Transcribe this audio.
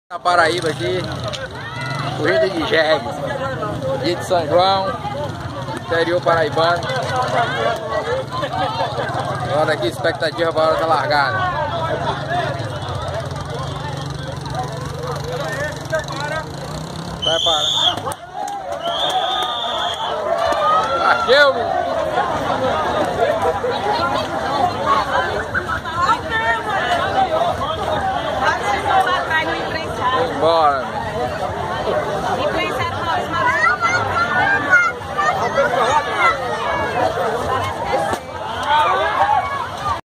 Na Paraíba aqui, corrida de jegue, dia de São João, interior paraibano. Agora aqui, expectativa para a hora da largada. Vai parar. Bateu, menino. Bora,